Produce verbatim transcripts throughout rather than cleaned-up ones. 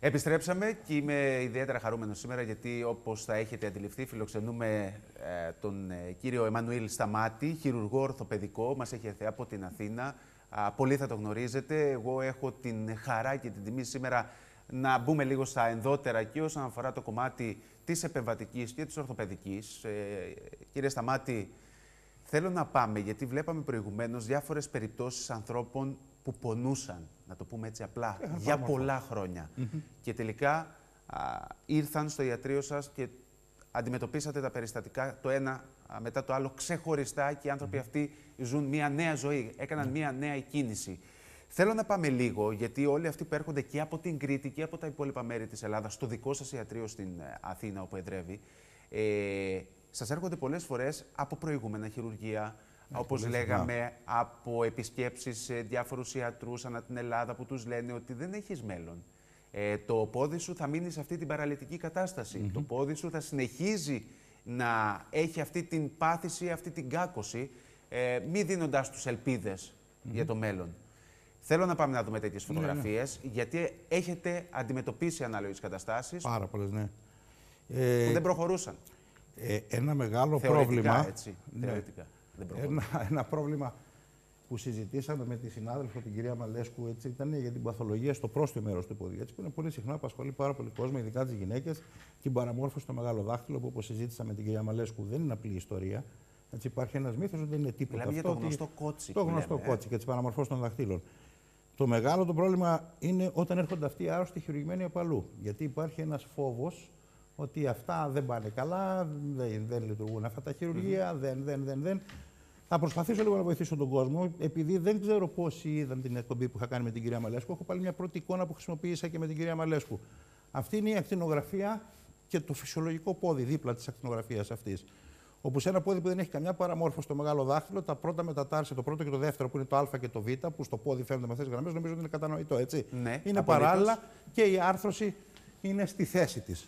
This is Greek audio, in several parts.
Επιστρέψαμε και είμαι ιδιαίτερα χαρούμενος σήμερα γιατί, όπως θα έχετε αντιληφθεί, φιλοξενούμε ε, τον ε, κύριο Εμμανουήλ Σταμάτη, χειρουργό ορθοπαιδικό, μας έχει έρθει από την Αθήνα. Α, πολλοί θα το γνωρίζετε. Εγώ έχω την χαρά και την τιμή σήμερα να μπούμε λίγο στα ενδότερα και όσον αφορά το κομμάτι της επεμβατικής και της ορθοπαιδικής. Ε, κύριε Σταμάτη, θέλω να πάμε, γιατί βλέπαμε προηγουμένως διάφορες περιπτώσεις ανθρώπων που πονούσαν, να το πούμε έτσι απλά, Έχαν για πάρα πολλά χρόνια. Mm-hmm. Και τελικά α, ήρθαν στο ιατρείο σας και αντιμετωπίσατε τα περιστατικά το ένα α, μετά το άλλο ξεχωριστά και οι άνθρωποι mm-hmm. αυτοί ζουν μια νέα ζωή, έκαναν mm-hmm. μια νέα κίνηση. Θέλω να πάμε λίγο, γιατί όλοι αυτοί που έρχονται και από την Κρήτη και από τα υπόλοιπα μέρη της Ελλάδας, στο δικό σας ιατρείο στην Αθήνα, όπου εδρεύει, ε, σας έρχονται πολλές φορές από προηγούμενα χειρουργεία, ναι, όπως λέγαμε, φορά. από επισκέψεις σε διάφορους ιατρούς ανά την Ελλάδα που τους λένε ότι δεν έχεις μέλλον. Ε, το πόδι σου θα μείνει σε αυτή την παραλυτική κατάσταση. Mm-hmm. Το πόδι σου θα συνεχίζει να έχει αυτή την πάθηση, αυτή την κάκωση, ε, μη δίνοντάς τους ελπίδες mm-hmm. για το μέλλον. Θέλω να πάμε να δούμε τέτοιες φωτογραφίες, ναι, ναι. γιατί έχετε αντιμετωπίσει ανάλογες καταστάσεις. Πάρα πολλές, ναι. Που ε, δεν προχωρούσαν. Ε, ένα μεγάλο θεωρητικά, πρόβλημα. Έτσι, ναι, θεωρητικά. Δεν ένα, ένα πρόβλημα που συζητήσαμε με τη συνάδελφο, την κυρία Μαλέσκου, έτσι, ήταν για την παθολογία στο πρόστιο μέρος του ποδιού. Έτσι, που είναι πολύ συχνά, απασχολεί πάρα πολύ κόσμο, ειδικά τις γυναίκες, την παραμόρφωση στο μεγάλο δάχτυλο, που όπως συζήτησα με την κυρία Μαλέσκου δεν είναι απλή ιστορία. Έτσι, υπάρχει ένας μύθος ότι δεν είναι τίποτα. Μιλάμε αυτό, για το γνωστό κότσι. Το γνωστό λέμε, κότσι ε? και τις παραμορφώσεις των δαχτύλων. Το μεγάλο το πρόβλημα είναι όταν έρχονται αυτοί οι άρρωστοι χειρουργημένοι από αλλού. Γιατί υπάρχει ένας φόβος ότι αυτά δεν πάνε καλά, δεν, δεν λειτουργούν αυτά τα χειρουργεία, mm-hmm. δεν, δεν, δεν, δεν. Θα προσπαθήσω λίγο να βοηθήσω τον κόσμο, επειδή δεν ξέρω πόσοι είδαν την εκπομπή που είχα κάνει με την κυρία Μαλέσκου. Έχω πάλι μια πρώτη εικόνα που χρησιμοποίησα και με την κυρία Μαλέσκου. Αυτή είναι η ακτινογραφία και το φυσιολογικό πόδι δίπλα της ακτινογραφίας αυτής. Όπου σε ένα πόδι που δεν έχει καμιά παραμόρφωση στο μεγάλο δάχτυλο, τα πρώτα μετατάρσια, το πρώτο και το δεύτερο που είναι το Α και το Β, που στο πόδι φαίνονται με αυτές τις γραμμές, νομίζω ότι είναι κατανοητό, έτσι. Ναι, είναι παράλληλα και η άρθρωση είναι στη θέση της.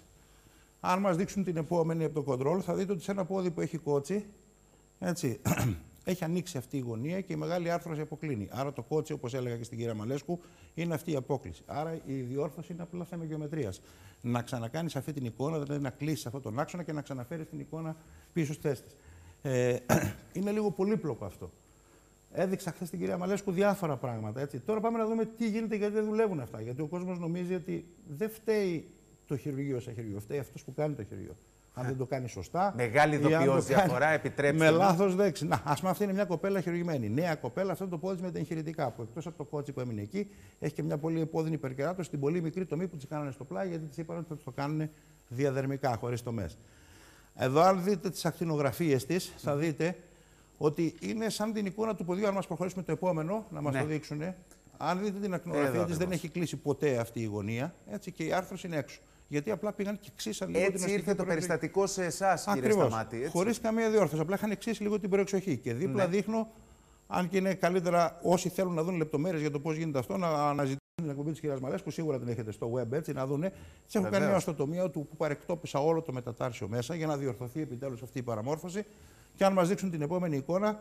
Αν μας δείξουν την επόμενη από το control, θα δείτε ότι σε ένα πόδι που έχει κότσι, έτσι, έχει ανοίξει αυτή η γωνία και η μεγάλη άρθρωση αποκλίνει. Άρα το κότσι, όπως έλεγα και στην κυρία Μαλέσκου, είναι αυτή η απόκληση. Άρα η διόρθωση είναι απλά θέμα γεωμετρίας. Να ξανακάνεις αυτή την εικόνα, δηλαδή να κλείσεις αυτόν τον άξονα και να ξαναφέρεις την εικόνα πίσω στη θέση της. Ε, είναι λίγο πολύπλοκο αυτό. Έδειξα χθες στην κυρία Μαλέσκου διάφορα πράγματα. Έτσι. Τώρα πάμε να δούμε τι γίνεται, γιατί δεν δουλεύουν αυτά. Γιατί ο κόσμος νομίζει ότι δεν φταίει το χειρουργείο σαν χειρουργείο, φταίει αυτός που κάνει το χειρουργείο. Αν δεν το κάνει σωστά. Μεγάλη ειδοποιώς διαφορά, επιτρέψτε. Με λάθος δέξη. Να, ας πούμε, αυτή είναι μια κοπέλα χειρουργημένη. Νέα κοπέλα, αυτό το πόδι με τα εγχειρητικά. Που εκτός από το κότσι που έμεινε εκεί, έχει και μια πολύ επώδυνη υπερκεράτωση στην πολύ μικρή τομή που τη κάνανε στο πλάι, γιατί τη είπαν ότι θα το κάνουν διαδερμικά, χωρίς τομές. Εδώ, αν δείτε τις ακτινογραφίες της, θα δείτε ότι είναι σαν την εικόνα του ποδιού. Αν μας προχωρήσουμε το επόμενο, να μας ναι. το δείξουν. Αν δείτε την ακτινογραφία της, δεν έχει κλείσει ποτέ αυτή η γωνία, έτσι, και η άρθρωση είναι έξω. Γιατί απλά πήγαν και ξύσαν λίγο έτσι την αστική ήρθε το προεξοχή. Περιστατικό σε εσάς, κύριε Σταμάτη. Χωρίς καμία διόρθωση. Απλά είχαν ξύσει λίγο την προεξοχή. Και δίπλα ναι. δείχνω, αν και είναι καλύτερα όσοι θέλουν να δουν λεπτομέρειες για το πώς γίνεται αυτό, να αναζητήσουν την εκπομπή της κυρίας Μαλέσκου. Σίγουρα την έχετε στο web, έτσι, να δουν. Της έχω κάνει μια αστοτομία του που παρεκτόπισα όλο το μετατάρσιο μέσα για να διορθωθεί επιτέλους αυτή η παραμόρφωση. Και αν μας δείξουν την επόμενη εικόνα,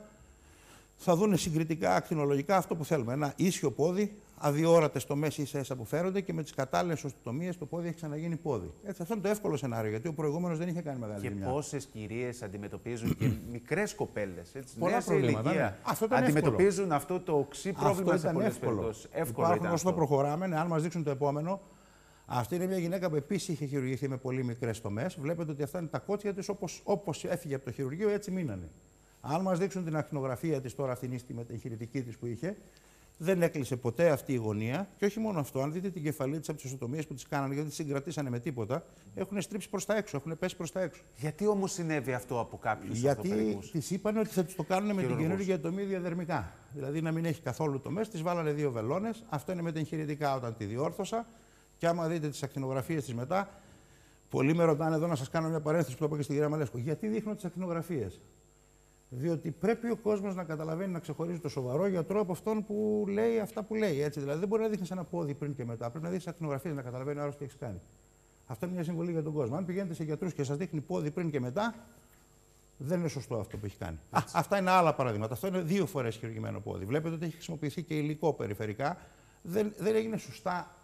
θα δουν συγκριτικά, ακτινολογικά αυτό που θέλουμε. Ένα ίσιο πόδι, αδιόρατες τομές ίσα ίσα που φέρονται και με τις κατάλληλες οστοτομίες το πόδι έχει ξαναγίνει πόδι. Έτσι, αυτό είναι το εύκολο σενάριο, γιατί ο προηγούμενος δεν είχε κάνει μεγάλη και ζημιά. Και πόσες κυρίες αντιμετωπίζουν και μικρές κοπέλες. Πολλά προβλήματα. Ναι. Αυτό ήταν αντιμετωπίζουν εύκολο. αυτό το οξύ πρόβλημα σε πολλές περιπτώσεις. Εύκολο Υπάρχουν όσο προχωράμε, ναι, αν μας δείξουν το επόμενο. Αυτή είναι μια γυναίκα που επίσης είχε χειρουργηθεί με πολύ μικρές τομές. Βλέπετε ότι αυτά είναι τα κότσια της, όπως, όπως έφυγε από το χειρουργείο, έτσι μείνανε. Αν μας δείξουν την ακτινογραφία της τώρα, αυτήν τη μεταχειρητική της που είχε, δεν έκλεισε ποτέ αυτή η γωνία. Και όχι μόνο αυτό, αν δείτε την κεφαλή της από τις οστομίες που τις κάνανε, γιατί τις συγκρατήσανε με τίποτα, έχουν στρίψει προς τα έξω, έχουν πέσει προς τα έξω. Γιατί όμως συνέβη αυτό από κάποιους Γιατί της είπαν ότι θα τους το κάνουν με την καινούργια τομή διαδερμικά. Δηλαδή να μην έχει καθόλου τομές, τις βάλανε δύο βελόνες. Αυτό είναι μεταγχειρητικά όταν τη διόρθωσα. Και άμα δείτε τις ακτινογραφίες της μετά, πολλοί με ρωτάνε εδώ να σας κάνω μια παρένθεση που το είπα και στην κυρία Μαλέσκου. Γιατί δείχνω τις ακτινογραφίες? Διότι πρέπει ο κόσμος να καταλαβαίνει, να ξεχωρίζει το σοβαρό γιατρό από αυτόν που λέει αυτά που λέει. Έτσι. Δηλαδή δεν μπορεί να δείχνει ένα πόδι πριν και μετά. Πρέπει να δείχνει ακτινογραφίες, να καταλαβαίνει ο άλλος τι έχει κάνει. Αυτό είναι μια συμβολή για τον κόσμο. Αν πηγαίνετε σε γιατρούς και σας δείχνει πόδι πριν και μετά, δεν είναι σωστό αυτό που έχει κάνει. Α, αυτά είναι άλλα παραδείγματα. Αυτό είναι δύο φορές χειρουργημένο πόδι. Βλέπετε ότι έχει χρησιμοποιηθεί και υλικό περιφερικά. Δεν, δεν έγινε σωστά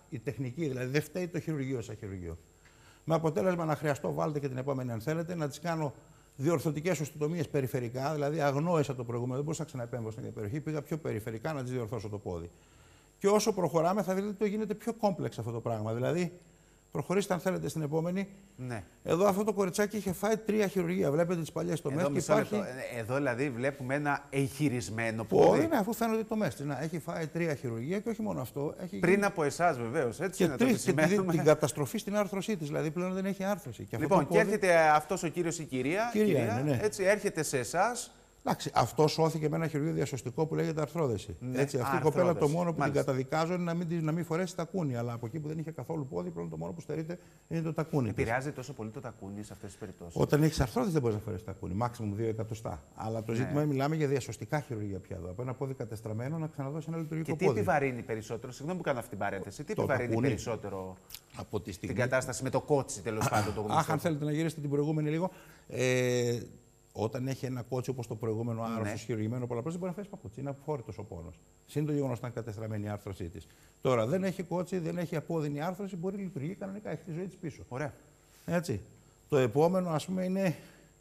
η τεχνική, δηλαδή δεν φταίει το χειρουργείο σαν χειρουργείο. Με αποτέλεσμα να χρειαστώ, βάλτε και την επόμενη αν θέλετε, να τις κάνω διορθωτικές οστοτομίες περιφερικά, δηλαδή αγνόησα το προηγούμενο, δεν μπορούσα να ξαναεπέμβω στην περιοχή, πήγα πιο περιφερικά να τις διορθώσω το πόδι. Και όσο προχωράμε θα δείτε ότι το γίνεται πιο κόμπλεξ αυτό το πράγμα. Δηλαδή, προχωρήστε αν θέλετε στην επόμενη. Ναι. Εδώ αυτό το κοριτσάκι είχε φάει τρία χειρουργία. Βλέπετε τις παλιές τομές. Εδώ, και υπάρχει... Εδώ δηλαδή βλέπουμε ένα εγχειρισμένο πόδι. Όχι, ναι, αφού φαίνονται οι τομές της. Να, έχει φάει τρία χειρουργία και όχι μόνο αυτό. Έχει Πριν γίνει... από εσάς βεβαίως. Έτσι και είναι τρεις, το και την, την καταστροφή στην άρθρωσή της. Δηλαδή πλέον δεν έχει άρθρωση. Και λοιπόν, αυτό και πόδι... έρχεται αυτός ο κύριος ή η κυρία. Κυρία, κυρία είναι, ναι. Έτσι, έρχεται σε εσάς. Εντάξει, αυτό σώθηκε με ένα χειρουργείο διασωστικό που λέγεται αρθρόδεση. Ναι, Έτσι, αυτή α, η κοπέλα το αρθρόδεση. μόνο που Μάλιστα. την καταδικάζω είναι να μην, να μην φορέσει τακούνι. Αλλά από εκεί που δεν είχε καθόλου πόδι, πλέον το μόνο που στερείται είναι το τακούνι. Επηρεάζει τόσο πολύ το τακούνι σε αυτές τις περιπτώσεις. Όταν έχει αρθρόδεση δεν μπορεί να φορέσει τακούνι. Μάξιμουμ δύο εκατοστά. Αλλά το ζήτημα Ναι. είναι μιλάμε για διασωστικά χειρουργία πια εδώ. Από ένα πόδι κατεστραμμένο να ξαναδώσει ένα λειτουργικό Και τι πόδι. επιβαρύνει περισσότερο, συγγνώμη που κάνω αυτή την παρένθεση, τι Το επιβαρύνει τακούνι. περισσότερο Από τη στιγμή... την κατάσταση με το κότσι τέλος πάντων το γνωστό. Αχ, αν θέλετε να γυρίσετε την προηγούμενη λίγο. Ε, όταν έχει ένα κότσι όπως το προηγούμενο άρρωστο, Ναι. χειρουργημένο πολλαπλά, δεν μπορεί να φέρει παπούτσι. Είναι αφόρητος ο πόνος. Συν το γεγονός ότι ήταν κατεστραμμένη η άρθρωσή της. Τώρα δεν έχει κότσι, δεν έχει απόδεινη άρθρωση, μπορεί να λειτουργεί κανονικά, έχει τη ζωή της πίσω. Ωραία. Έτσι. Το επόμενο, ας πούμε, είναι.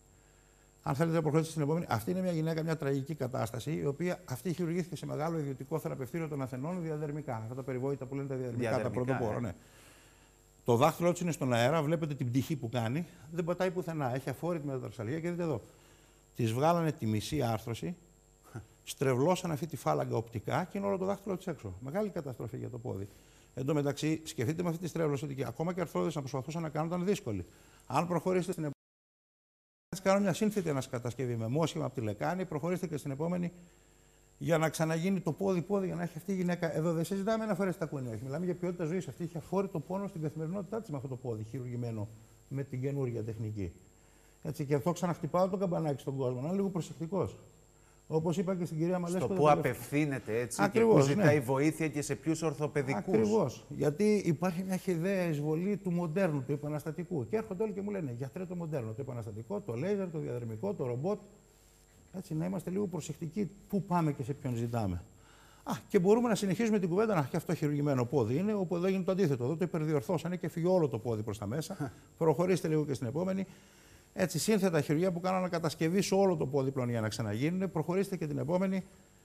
Αν θέλετε να προχωρήσετε στην επόμενη, αυτή είναι μια γυναίκα, μια τραγική κατάσταση, η οποία αυτή χειρουργήθηκε σε μεγάλο ιδιωτικό θεραπευτήριο των Αθηνών διαδερμικά. Αυτά τα περιβόητα που λένε τα διαδερμικά, Διαδερμικά, τα πρωτοπόρα. ε. Ναι. Το δάχτυλό της είναι στον αέρα, βλέπετε την πτυχή που κάνει, δεν πατάει πουθενά. Έχει αφόρητη μεταταρσαλία και δείτε εδώ. Της βγάλανε τη μισή άρθρωση, στρεβλώσαν αυτή τη φάλαγγα οπτικά και είναι όλο το δάχτυλο της έξω. Μεγάλη καταστροφή για το πόδι. Εν τω μεταξύ, σκεφτείτε με αυτή τη στρέβλωση ότι και ακόμα και αρθρόδες να προσπαθούσαν να κάνουν ήταν δύσκολη. Αν προχωρήσετε στην επόμενη. Έτσι, κάνω μια σύνθετη ανασκατασκευή με μόσχημα από τη λεκάνη, προχωρήστε και στην επόμενη για να ξαναγίνει το πόδι-πόδι για να έχει αυτή η γυναίκα. Εδώ δεν συζητάμε να φορέσει τακούνι, όχι. Μιλάμε για ποιότητα ζωή. Αυτή είχε αφόρητο πόνο στην καθημερινότητά τη με αυτό το πόδι χειρουργημένο με την καινούργια τεχνική. Έτσι, και αυτό ξαναχτυπάω το καμπανάκι στον κόσμο. Να είναι λίγο προσεκτικό. Όπως είπα και στην κυρία Μαλέσκο. Στο που απευθύνεται έτσι Ακριβώς, και που ζητάει ναι. βοήθεια και σε ποιους ορθοπαιδικούς. Ακριβώς. Γιατί υπάρχει μια χυδαία εισβολή του μοντέρνου, του επαναστατικού. Και έρχονται όλοι και μου λένε: γιατρέ, το μοντέρνο, το επαναστατικό, το λέιζερ, το διαδερμικό, το ρομπότ. Έτσι, να είμαστε λίγο προσεκτικοί πού πάμε και σε ποιον ζητάμε. Α, και μπορούμε να συνεχίσουμε την κουβέντα. Να και αυτό χειρουργημένο πόδι είναι, όπου εδώ έγινε το αντίθετο. Εδώ το υπερδιορθώσανε και φύγει όλο το πόδι προς τα μέσα. Προχωρήστε λίγο και στην επόμενη. Έτσι, σύνθετα χειρουργία που κάνανε κατασκευή σε όλο το πόδι πλέον για να ξαναγίνουν. Προχωρήστε και την επόμενη.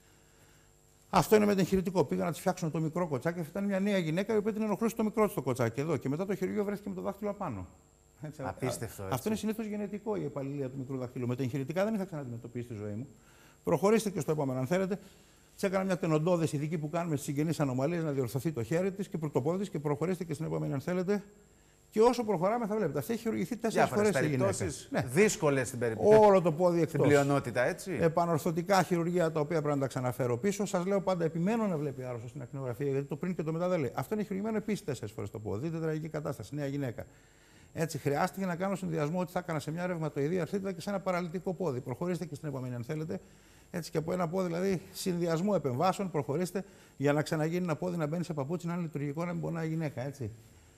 Αυτό είναι με το εγχειρητικό. Πήγαν να τη φτιάξουν το μικρό κοτσάκι. Αυτή ήταν μια νέα γυναίκα η οποία την ενοχλούσε το μικρό της το κοτσάκι εδώ. Και μετά το χειρουργείο βρέθηκε με το δάχτυλο απάνω. Έτσι, Απίστευτο. Έτσι. Αυτό είναι συνήθως γενετικό η επαλληλία του μικρού δαχτύλου. Με τα εγχειρητικά δεν είχα ξαναντιμετωπίσει στη ζωή μου. Προχωρήστε και στο επόμενο, αν θέλετε. Τη έκανα μια τενοντώδες ειδική που κάνουμε στις συγγενείς ανομαλίες να διορθωθεί το χέρι της και το πόδι της και προχωρήστε και στην επόμενη, αν θέλετε. Και όσο προχωράμε θα βλέπετε. Αυτή έχει χειρουργηθεί τέσσερις φορές στη γυναίκα. Ναι. Δύσκολες στην περίπτωση. Όλο το πόδι εκτός. Στην πλειονότητα, έτσι. Επανορθωτικά χειρουργία τα οποία πρέπει να τα ξαναφέρω πίσω. Σας λέω πάντα επιμένω να βλέπει άρρωστο στην ακτινογραφία γιατί το πριν και το μετά δεν λέει. Αυτό είναι χειρουργημένο επίσης τέσσερις φορές το πόδι. Δείτε τραγική κατάσταση. Νέα γυναίκα. Έτσι χρειάστηκε να κάνω συνδυασμό ότι θα έκανα σε μια ρευματοειδή αρθρίτιδα και σε ένα παραλυτικό πόδι. Προχωρήστε και στην επόμενη, αν θέλετε. Έτσι και από ένα πόδι, δηλαδή συνδυασμό επεμβάσεων, προχωρήστε για να ξαναγίνει ένα πόδι να μπαίνει σε παπούτσι, να είναι λειτουργικό, να μην πονάει η γυναίκα. Έτσι.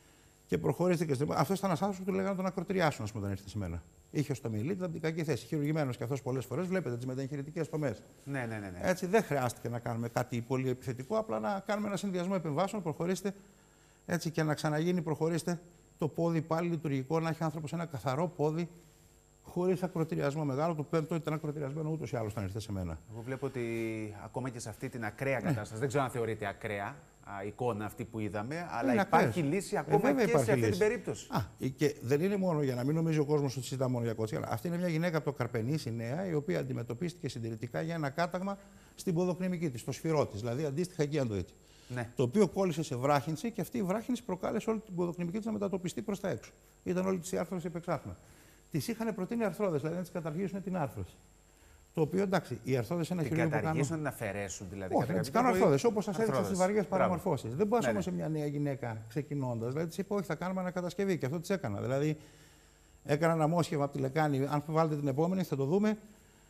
Και προχωρήστε και στην. Αυτό ήταν ένα άνθρωπο που του λέγανε τον ακροτηριάσουν, α πούμε, όταν ήρθε σήμερα. Είχε στο μιλί, ήταν την κακή θέση. Χειρουργημένο και αυτό πολλέ φορέ, βλέπετε τι μεταγχειρητικέ τομέ. Ναι, ναι, ναι, ναι. Έτσι δεν χρειάστηκε να κάνουμε κάτι πολύ επιθετικό, απλά να κάνουμε ένα συνδυασμό επεμβάσεων, προχωρήστε. Έτσι και να ξαναγίνει, προχωρήστε το πόδι πάλι λειτουργικό, να έχει άνθρωπο ένα καθαρό πόδι, χωρίς ακροτηριασμό μεγάλο. Το πέμπτο ήταν ακροτηριασμένο ούτως ή άλλως όταν ήρθε σε μένα. Εγώ βλέπω ότι ακόμα και σε αυτή την ακραία κατάσταση, ναι. δεν ξέρω αν θεωρείται ακραία α, εικόνα αυτή που είδαμε, αλλά είναι υπάρχει ακραίες. λύση ακόμα ε, και υπάρχει σε αυτή λύση. την περίπτωση. Α, και δεν είναι μόνο για να μην νομίζει ο κόσμος ότι συζητά μόνο για κότσια. Αυτή είναι μια γυναίκα από το Καρπενήσι νέα, η οποία αντιμετωπίστηκε συντηρητικά για ένα κάταγμα στην ποδοκνημική της, στο σφυρό της, δηλαδή αντίστοιχα εκεί αν το δείτε. Ναι. Το οποίο κόλλησε σε βράχυνση και αυτή η βράχυνση προκάλεσε όλη την ποδοκνημική της να μετατοπιστεί προς τα έξω. Ήταν όλη της η άρθρωση επεξάχνα. Της είχαν προτείνει αρθρόδες, δηλαδή να της καταργήσουν την άρθρωση. Το οποίο εντάξει, οι αρθρόδες είναι ένα χειρουργείο που κάνουν. Να την αφαιρέσουν δηλαδή. Όχι, να τις κάνουν αρθρόδες, όπως σας έδειξα στις βαριές παραμορφώσεις. Δεν πας ναι, όμως ναι. σε μια νέα γυναίκα ξεκινώντας. Δηλαδή της είπα, όχι, θα κάνουμε ανακατασκευή και αυτό της έκανα. Δηλαδή έκανα ένα μόσχευμα από τη λεκάνη. Αν βάλετε την επόμενη, θα το δούμε.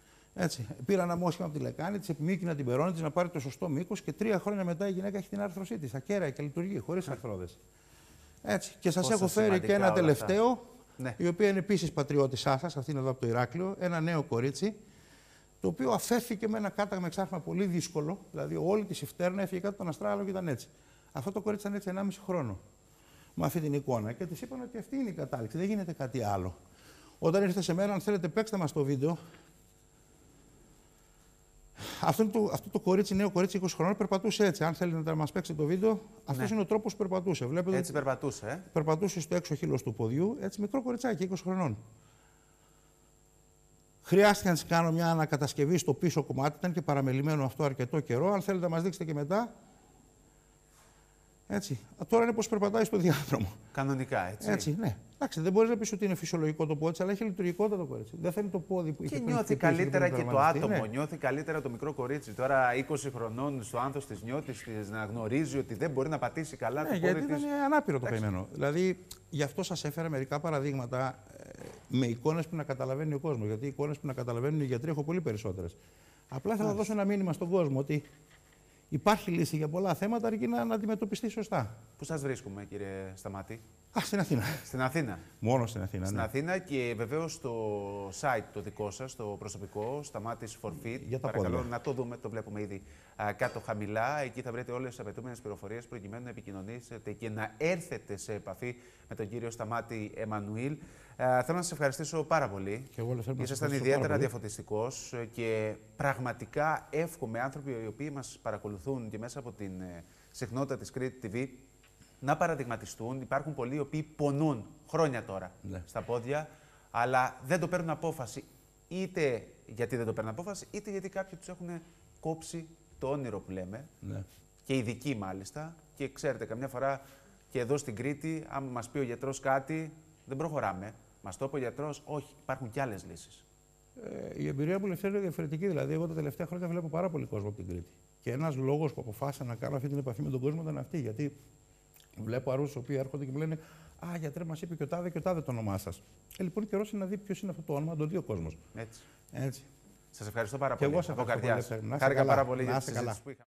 Έτσι. Πήρα ένα μόσχημα από τη λεκάνη, τη επιμήκυνα την περώνη της να πάρει το σωστό μήκος και τρία χρόνια μετά η γυναίκα έχει την άρθρωσή της, ακέραια και λειτουργεί, χωρίς αρθρόδες. Έτσι. Και σας έχω φέρει και ένα τελευταίο, ναι. η οποία είναι επίσης πατριώτησά σας, αυτή είναι εδώ από το Ηράκλειο, ένα νέο κορίτσι, το οποίο αφέθηκε με ένα κάταγμα εξάρτημα πολύ δύσκολο, δηλαδή όλη τη η φτέρνα έφυγε κάτω από τον αστράγαλο και ήταν έτσι. Αυτό το κορίτσι ήταν έτσι ενάμιση χρόνο με αυτή την εικόνα και της είπαν ότι αυτή είναι η κατάληξη, δεν γίνεται κάτι άλλο. Όταν ήρθε σε μέρα, αν θέλετε, παίξτε μας το βίντεο. Αυτό το, αυτό το κορίτσι, νέο κορίτσι είκοσι χρονών, περπατούσε έτσι. Αν θέλετε να μας παίξετε το βίντεο, αυτός ναι. είναι ο τρόπος που περπατούσε. Βλέπετε, έτσι περπατούσε. Ε? Περπατούσε στο έξω χείλος του ποδιού, έτσι μικρό κοριτσάκι, είκοσι χρονών. Χρειάστηκε να της κάνω μια ανακατασκευή στο πίσω κομμάτι, ήταν και παραμελημένο αυτό αρκετό καιρό. Αν θέλετε να μας δείξετε και μετά. Έτσι. Τώρα είναι πως περπατάει στο διάδρομο. Κανονικά, έτσι. Έτσι, ναι. Εντάξει, δεν μπορεί να πει ότι είναι φυσιολογικό το πόδι, αλλά έχει λειτουργικότητα το κορίτσι. Δεν θέλει το πόδι που είχε. Και νιώθει καλύτερα και το άτομο, ναι. νιώθει καλύτερα το μικρό κορίτσι. Τώρα είκοσι χρονών στο άνθος της νιώτης της να γνωρίζει ότι δεν μπορεί να πατήσει καλά ναι, το γιατί πόδι ήταν της. ανάπηρο το καημένο. Δηλαδή, γι' αυτό σας έφερα μερικά παραδείγματα ε, με εικόνες που να καταλαβαίνει ο κόσμος. Γιατί οι εικόνες που να καταλαβαίνουν οι γιατροί έχω πολύ περισσότερες. Απλά θέλω να δώσω ένα μήνυμα στον κόσμο ότι υπάρχει λύση για πολλά θέματα, αρκεί να, να αντιμετωπιστεί σωστά. Πού σας βρίσκουμε, κύριε Σταμάτη? Α, στην Αθήνα. Στην Αθήνα. Μόνο στην Αθήνα. Στην ναι. Αθήνα και βεβαίως στο site το δικό σας, το προσωπικό, Σταμάτης forfit. Για τα Παρακαλώ πόδια. να το δούμε, το βλέπουμε ήδη α, κάτω χαμηλά. Εκεί θα βρείτε όλες τις απαιτούμενες πληροφορίες προκειμένου να επικοινωνήσετε και να έρθετε σε επαφή με τον κύριο Σταμάτη Εμμανουήλ. Ε, θέλω να σας ευχαριστήσω πάρα πολύ. Και εγώ θέλω να Ήσασταν ιδιαίτερα διαφωτιστικός και πραγματικά εύχομαι άνθρωποι οι οποίοι μας παρακολουθούν και μέσα από την ε, συχνότητα της Κρήτη τι βι να παραδειγματιστούν. Υπάρχουν πολλοί οι οποίοι πονούν χρόνια τώρα ναι. στα πόδια, αλλά δεν το παίρνουν απόφαση. Είτε γιατί δεν το παίρνουν απόφαση, είτε γιατί κάποιοι τους έχουν κόψει το όνειρο που λέμε. Ναι. Και ειδικοί μάλιστα. Και ξέρετε, καμιά φορά και εδώ στην Κρήτη, αν μας πει ο γιατρός κάτι, δεν προχωράμε. Μας το είπε ο γιατρός, όχι, υπάρχουν και άλλες λύσεις. Ε, η εμπειρία μου Λευτέρη είναι διαφορετική. Δηλαδή, εγώ τα τελευταία χρόνια βλέπω πάρα πολύ κόσμο από την Κρήτη. Και ένας λόγος που αποφάσισα να κάνω αυτή την επαφή με τον κόσμο ήταν αυτή. Γιατί βλέπω αρρώστους οι οποίοι έρχονται και μου λένε Α, γιατρέ, μας είπε και ο τάδε και ο τάδε το όνομά σας. Ε, λοιπόν, καιρός είναι να δει ποιος είναι αυτό το όνομα, να το δει ο κόσμος. Έτσι. Έτσι. Σας ευχαριστώ πάρα και πολύ. Εγώ σας από ευχαριστώ καρδιάς. πολύ. Χάρηκα πάρα πολύ να για είστε τη καλά. συζήτηση που είχαμε.